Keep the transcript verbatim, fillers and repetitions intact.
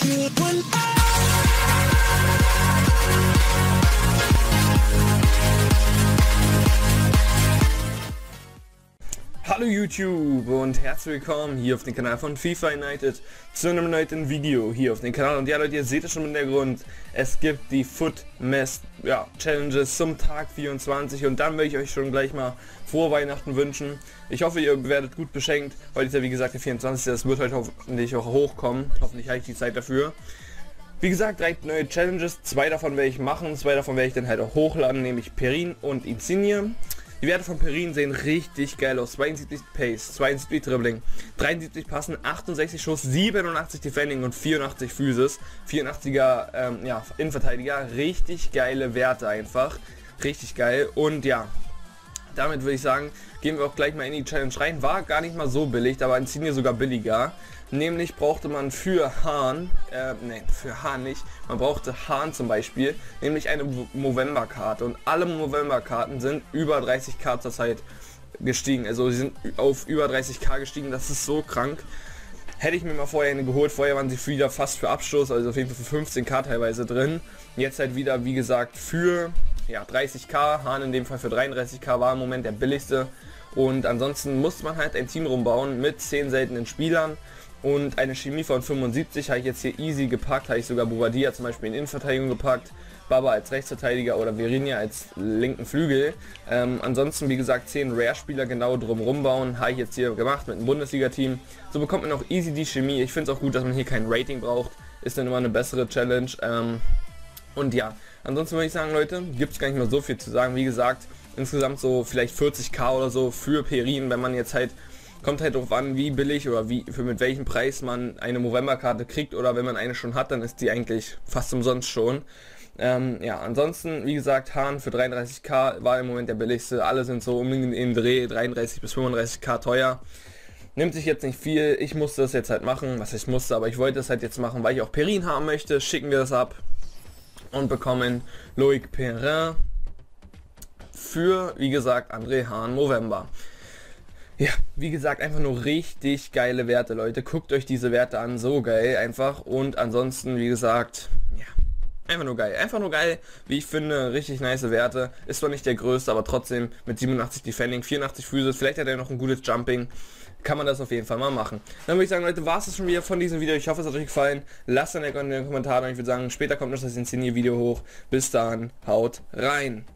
Hallo YouTube und herzlich willkommen hier auf dem Kanal von FIFA United zu einem neuen Video hier auf dem Kanal. Und ja Leute, ihr seht es schon im Hintergrund, es gibt die Foot Mess ja, Challenges zum Tag vierundzwanzig und dann will ich euch schon gleich mal frohe Weihnachten wünschen. Ich hoffe, ihr werdet gut beschenkt. Heute ist ja wie gesagt der vierundzwanzigste Das wird heute hoffentlich auch hochkommen. Hoffentlich habe ich die Zeit dafür. Wie gesagt, drei neue Challenges, zwei davon werde ich machen, zwei davon werde ich dann halt auch hochladen, nämlich Perin und Insigne. Die Werte von Perin sehen richtig geil aus. zweiundsiebzig Pace, zweiundsiebzig Dribbling, dreiundsiebzig Passen, achtundsechzig Schuss, siebenundachtzig Defending und vierundachtzig Physis. vierundachtziger ähm, ja, Innenverteidiger. Richtig geile Werte einfach. Richtig geil. Und ja, damit würde ich sagen, gehen wir auch gleich mal in die Challenge rein. War gar nicht mal so billig, aber Insigne sogar billiger. Nämlich brauchte man für Hahn, äh, nein, für Hahn nicht, man brauchte Hahn zum Beispiel, nämlich eine Movember-Karte. Und alle Movember-Karten sind über dreißig K zur Zeit gestiegen. Also sie sind auf über dreißig K gestiegen, das ist so krank. Hätte ich mir mal vorher eine geholt, vorher waren sie wieder fast für Abschluss, also auf jeden Fall für fünfzehn K teilweise drin. Jetzt halt wieder, wie gesagt, für ja, dreißig K, Hahn in dem Fall für dreiunddreißig K war im Moment der billigste. Und ansonsten musste man halt ein Team rumbauen mit zehn seltenen Spielern. Und eine Chemie von fünfundsiebzig habe ich jetzt hier easy gepackt, habe ich sogar Bobadilla zum Beispiel in Innenverteidigung gepackt, Baba als Rechtsverteidiger oder Virinha als linken Flügel. Ähm, ansonsten wie gesagt zehn Rare-Spieler genau drumherum bauen, habe ich jetzt hier gemacht mit einem Bundesliga-Team. So bekommt man auch easy die Chemie. Ich finde es auch gut, dass man hier kein Rating braucht, ist dann immer eine bessere Challenge. Ähm, und ja, ansonsten würde ich sagen, Leute, gibt es gar nicht mehr so viel zu sagen. Wie gesagt, insgesamt so vielleicht vierzig K oder so für Perin, wenn man jetzt halt... Kommt halt darauf an, wie billig oder wie für mit welchem Preis man eine Movember-Karte kriegt, oder wenn man eine schon hat, dann ist die eigentlich fast umsonst schon. Ähm, ja, ansonsten, wie gesagt, Hahn für dreiunddreißig K war im Moment der billigste. Alle sind so um den Dreh dreiunddreißig bis fünfunddreißig K teuer. Nimmt sich jetzt nicht viel. Ich musste das jetzt halt machen. Was ich musste, aber ich wollte das halt jetzt machen, weil ich auch Perin haben möchte. Schicken wir das ab und bekommen Loic Perrin für, wie gesagt, André Hahn Movember. Ja, wie gesagt, einfach nur richtig geile Werte, Leute. Guckt euch diese Werte an, so geil einfach. Und ansonsten, wie gesagt, ja, einfach nur geil. Einfach nur geil, wie ich finde, richtig nice Werte. Ist zwar nicht der größte, aber trotzdem mit siebenundachtzig Defending, vierundachtzig Physis, vielleicht hat er noch ein gutes Jumping. Kann man das auf jeden Fall mal machen. Dann würde ich sagen, Leute, war es das schon wieder von diesem Video. Ich hoffe, es hat euch gefallen. Lasst einen Like in den Kommentaren und ich würde sagen, später kommt noch das Insigne-Video hoch. Bis dann, haut rein.